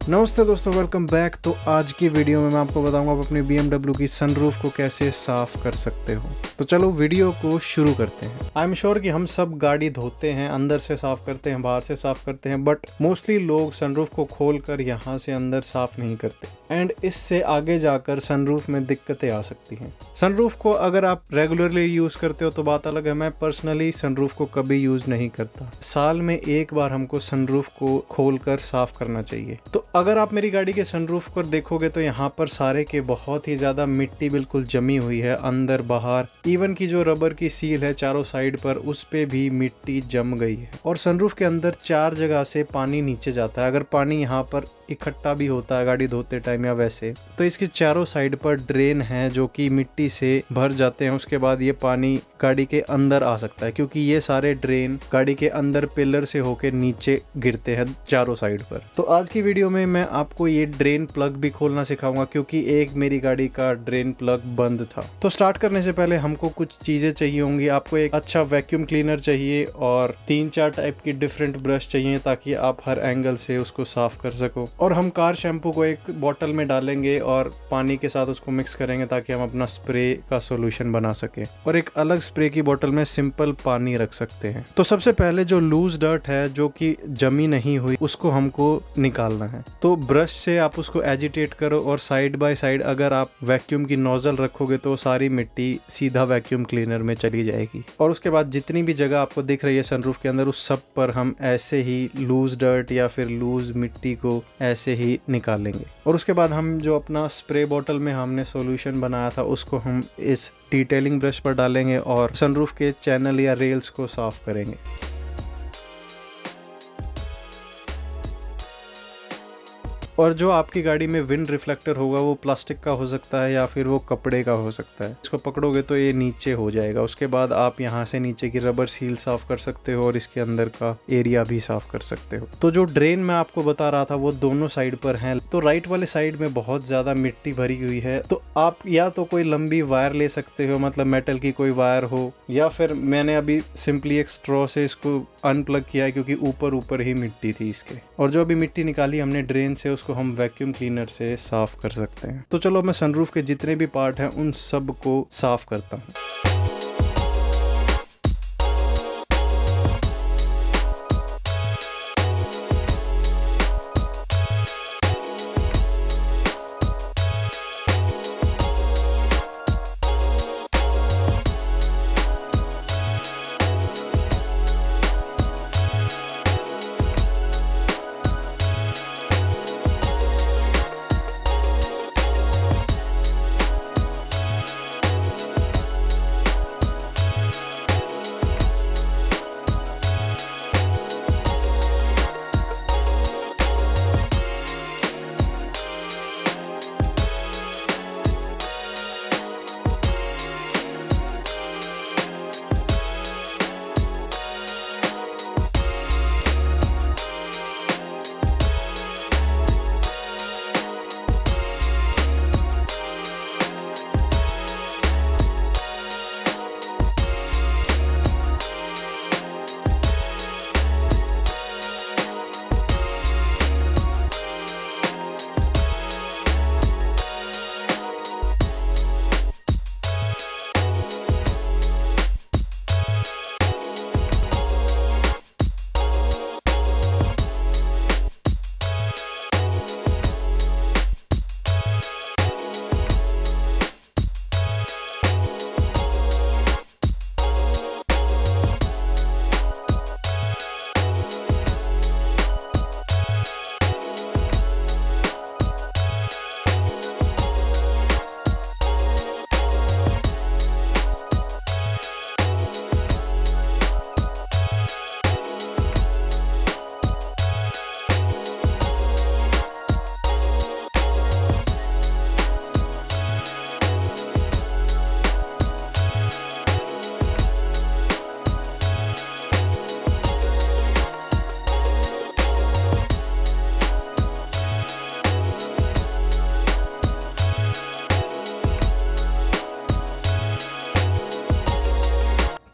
नमस्ते दोस्तों, welcome back. तो आज की वीडियो में मैं आपको बताऊंगा आप अपनी BMW की सनरूफ को कैसे साफ कर सकते हो। तो चलो वीडियो को शुरू करते हैं। आई एम श्योर कि हम सब गाड़ी धोते हैं, अंदर से साफ करते हैं, बाहर से साफ करते हैं, बट मोस्टली लोग सनरूफ को खोलकर यहाँ से अंदर साफ नहीं करते एंड इससे आगे जाकर सनरूफ में दिक्कतें आ सकती हैं। सनरूफ को अगर आप रेगुलरली यूज करते हो तो बात अलग है। मैं पर्सनली सनरूफ को कभी यूज नहीं करता। साल में एक बार हमको सनरूफ को खोलकर साफ करना चाहिए। तो अगर आप मेरी गाड़ी के सनरूफ पर देखोगे तो यहाँ पर सारे के बहुत ही ज्यादा मिट्टी बिल्कुल जमी हुई है, अंदर बाहर। इवन की जो रबर की सील है चारों साइड पर, उस पे भी मिट्टी जम गई है। और सनरूफ के अंदर 4 जगह से पानी नीचे जाता है। अगर पानी यहाँ पर इकट्ठा भी होता है गाड़ी धोते टाइम या वैसे, तो इसके चारों साइड पर ड्रेन है जो कि मिट्टी से भर जाते हैं। उसके बाद ये पानी गाड़ी के अंदर आ सकता है, क्योंकि ये सारे ड्रेन गाड़ी के अंदर पिलर से होकर नीचे गिरते हैं चारों साइड पर। तो आज की वीडियो में मैं आपको ये ड्रेन प्लग भी खोलना सिखाऊंगा, क्योंकि एक मेरी गाड़ी का ड्रेन प्लग बंद था। तो स्टार्ट करने से पहले हमको कुछ चीजें चाहिए होंगी। आपको एक अच्छा वैक्यूम क्लीनर चाहिए और 3-4 टाइप की डिफरेंट ब्रश चाहिए, ताकि आप हर एंगल से उसको साफ कर सको। और हम कार शैम्पू को एक बॉटल में डालेंगे और पानी के साथ उसको मिक्स करेंगे, ताकि हम अपना स्प्रे का सोल्यूशन बना सके। और एक अलग स्प्रे की बोतल में सिंपल पानी रख सकते हैं। तो सबसे पहले जो लूज डर्ट है, जो कि जमी नहीं हुई, उसको हमको निकालना है। तो ब्रश से आप उसको एजिटेट करो और साइड बाय साइड अगर आप वैक्यूम की नोजल रखोगे तो सारी मिट्टी सीधा वैक्यूम क्लीनर में चली जाएगी। और उसके बाद जितनी भी जगह आपको दिख रही है सनरूफ के अंदर, उस सब पर हम ऐसे ही लूज डर्ट या फिर लूज मिट्टी को ऐसे ही निकालेंगे। और उसके बाद हम जो अपना स्प्रे बॉटल में हमने सॉल्यूशन बनाया था, उसको हम इस डिटेलिंग ब्रश पर डालेंगे और सनरूफ के चैनल या रेल्स को साफ करेंगे। और जो आपकी गाड़ी में विंड रिफ्लेक्टर होगा वो प्लास्टिक का हो सकता है या फिर वो कपड़े का हो सकता है। इसको पकड़ोगे तो ये नीचे हो जाएगा। उसके बाद आप यहाँ से नीचे की रबर सील साफ कर सकते हो और इसके अंदर का एरिया भी साफ कर सकते हो। तो जो ड्रेन मैं आपको बता रहा था वो दोनों साइड पर है। तो राइट वाले साइड में बहुत ज्यादा मिट्टी भरी हुई है। तो आप या तो कोई लंबी वायर ले सकते हो, मतलब मेटल की कोई वायर हो, या फिर मैंने अभी सिंपली एक स्ट्रॉ से इसको अनप्लग किया है, क्योंकि ऊपर ही मिट्टी थी इसके। और जो अभी मिट्टी निकाली हमने ड्रेन से, उसको हम वैक्यूम क्लीनर से साफ कर सकते हैं। तो चलो मैं सनरूफ के जितने भी पार्ट हैं उन सब को साफ करता हूँ।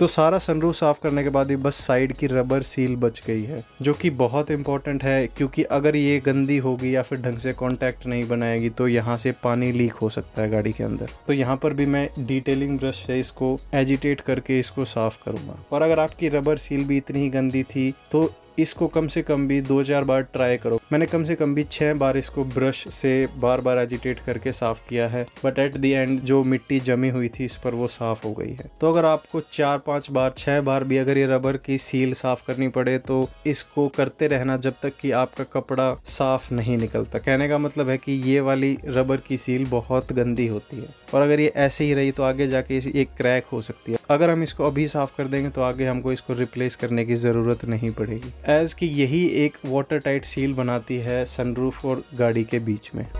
तो सारा सनरूफ साफ करने के बाद ही बस साइड की रबर सील बच गई है, जो कि बहुत इंपॉर्टेंट है, क्योंकि अगर ये गंदी होगी या फिर ढंग से कांटेक्ट नहीं बनाएगी तो यहाँ से पानी लीक हो सकता है गाड़ी के अंदर। तो यहाँ पर भी मैं डिटेलिंग ब्रश से इसको एजिटेट करके इसको साफ करूंगा। और अगर आपकी रबर सील भी इतनी ही गंदी थी तो इसको कम से कम भी 2-4 बार ट्राई करो। मैंने कम से कम भी 6 बार इसको ब्रश से बार बार एजिटेट करके साफ किया है, बट एट द एंड जो मिट्टी जमी हुई थी इस पर वो साफ हो गई है। तो अगर आपको 4-5 बार 6 बार भी अगर ये रबर की सील साफ करनी पड़े तो इसको करते रहना जब तक कि आपका कपड़ा साफ नहीं निकलता। कहने का मतलब है कि ये वाली रबर की सील बहुत गंदी होती है और अगर ये ऐसे ही रही तो आगे जाके एक क्रैक हो सकती है। अगर हम इसको अभी साफ कर देंगे तो आगे हमको इसको रिप्लेस करने की ज़रूरत नहीं पड़ेगी, एज कि यही एक वाटर टाइट सील बनाती है सनरूफ और गाड़ी के बीच में।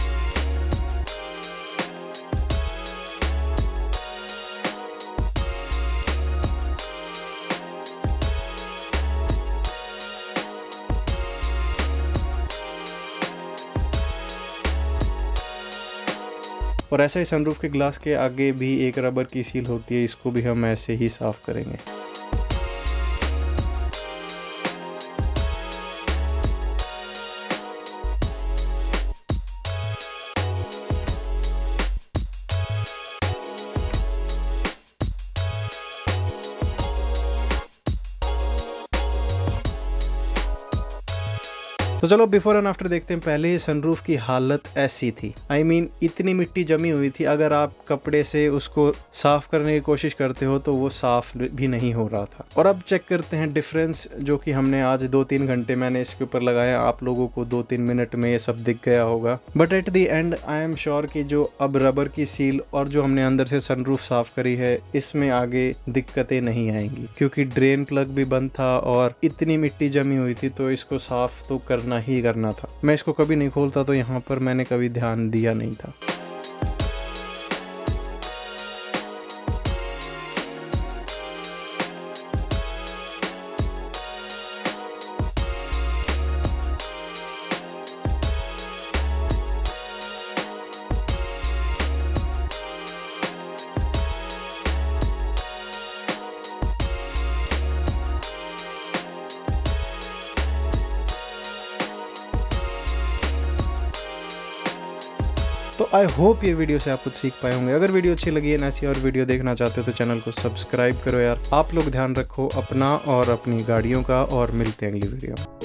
और ऐसा ही सनरूफ के ग्लास के आगे भी एक रबर की सील होती है, इसको भी हम ऐसे ही साफ करेंगे। तो चलो बिफोर एंड आफ्टर देखते हैं। पहले ही सनरूफ की हालत ऐसी थी, आई मीन इतनी मिट्टी जमी हुई थी, अगर आप कपड़े से उसको साफ करने की कोशिश करते हो तो वो साफ भी नहीं हो रहा था। और अब चेक करते हैं डिफरेंस, जो कि हमने आज 2-3 घंटे मैंने इसके ऊपर लगाया। आप लोगों को 2-3 मिनट में ये सब दिख गया होगा, but at the end I am sure कि जो अब रबर की सील और जो हमने अंदर से सनरूफ साफ करी है इसमें आगे दिक्कतें नहीं आएंगी, क्योंकि ड्रेन प्लग भी बंद था और इतनी मिट्टी जमी हुई थी तो इसको साफ तो करना ही करना था। मैं इसको कभी नहीं खोलता तो यहाँ पर मैंने कभी ध्यान दिया नहीं था। तो आई होप ये वीडियो से आप कुछ सीख पाए होंगे। अगर वीडियो अच्छी लगी है ना, ऐसी और वीडियो देखना चाहते हो तो चैनल को सब्सक्राइब करो यार। आप लोग ध्यान रखो अपना और अपनी गाड़ियों का, और मिलते हैं अगली वीडियो में।